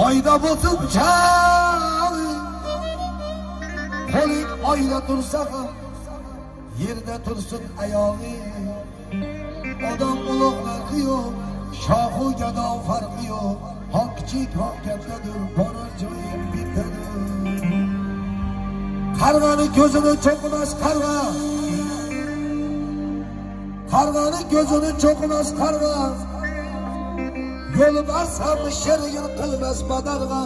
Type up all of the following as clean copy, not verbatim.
oyda bo'lsin pichoq, qo'ling oyda tursa ham yerda tursin oyog'ing. Odam ulug'ligi yo'q, shohu gado farqi yo'q, haq kichik haq kattadir, borar joyim bittadir. Qarg'ani ko'zini cho'qimas qarg'a, qarg'ani ko'zini cho'qimas qarg'a, yo'lbars ham sherigini qilmas badarg'a.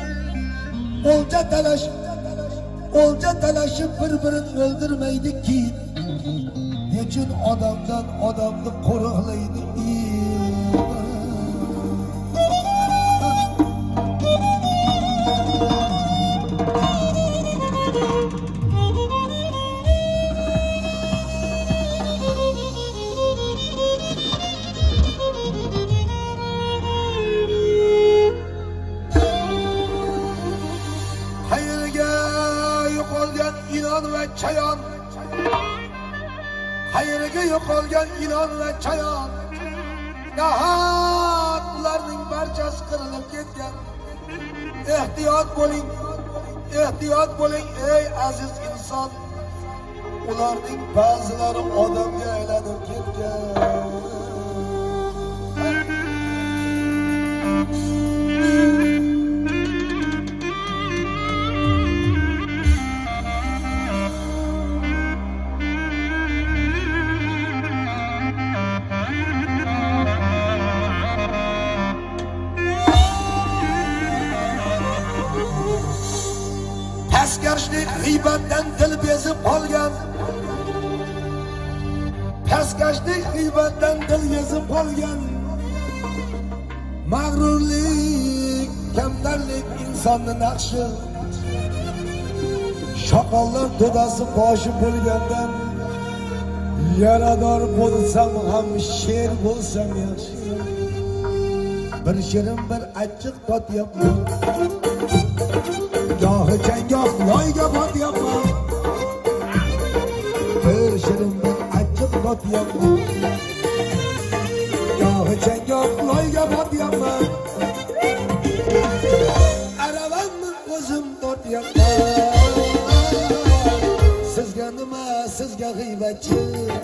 O'lja talashib bir-birini o'ldirmaydi kit, nechun odamdan odamni qo'riqlaydi it. Chayon, xayriga yo'qolgan ilon va chayon, nahot ularning barchasi qirilib ketgan. Ehtiyot bo'ling ey aziz inson, ularning ba'zilari odamga aylanib ketgan. Pastkashlik g'iybatdan dil bezib qolgan, pastkashlik g'iybatdan dil bezib qolgan, mag'rurlik, kamtarlik insonni naqshi, shoqollar to'dasi boshi bo'lgandan, yarador bo'lsam ham sher bo'lsam yaxshi. Bir shirin bir achchiq totyapman, gohi changoq loyga botyapman. Bir shirin bir achchiq botyapman, gohi changoq loyga botyapman. Aravamni o'zim tortyapman. Sizga nima, sizga g'iybatchi,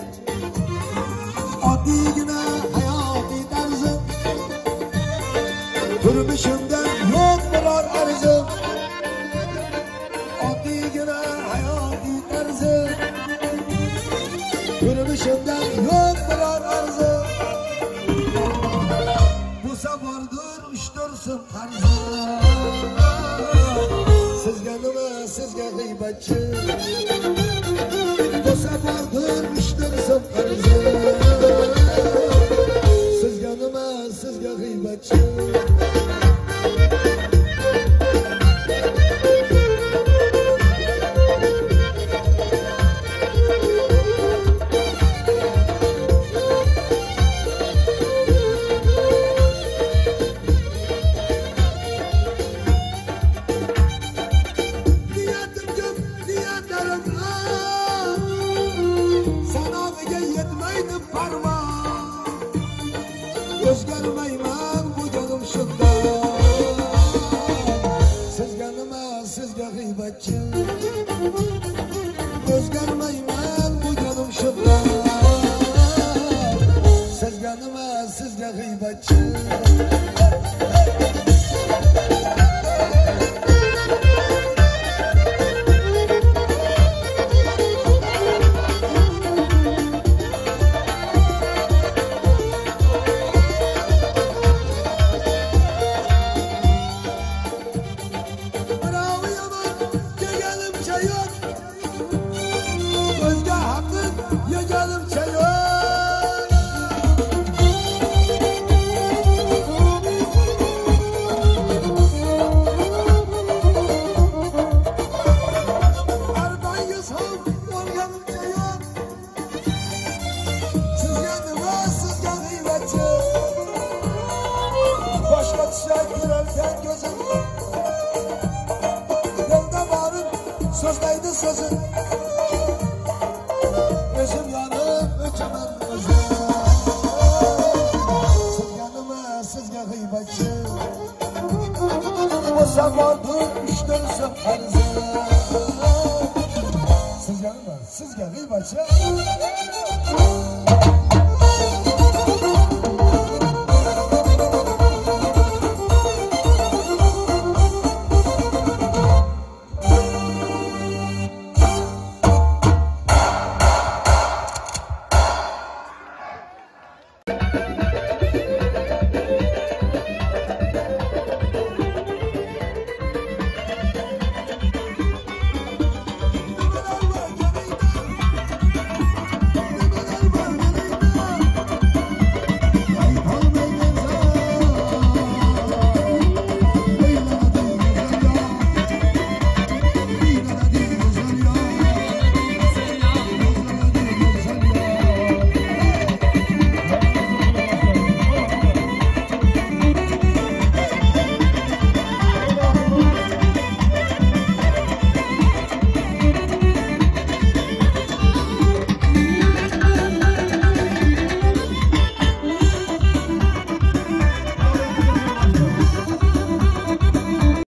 oddiygina hayotiy tarzim, turmushimda yo'q biror arzim. Oddiygina hayotiy tarzim, turmushimdan yo'q biror arzim. Bu safardir ushtursin qarzim. Sizga nima, sizga g'iybatchi, bu safardir ushtursin qarzim. Sizga nima, sizga g'iybatchi. O'zgarmayman bu jonim shunda. Sizga nima, sizga g'iybatchi, o'zgarmayman bu jonim shunda. Sizga nima, sizga g'iybatchi. Sözleydi sözün, özüm yanıp öçemem özüm. Siz yanıma, sizga g'iybatchi. zamondir ishtirsin qarzi. Sizga nima? Sizga g'iybatchi.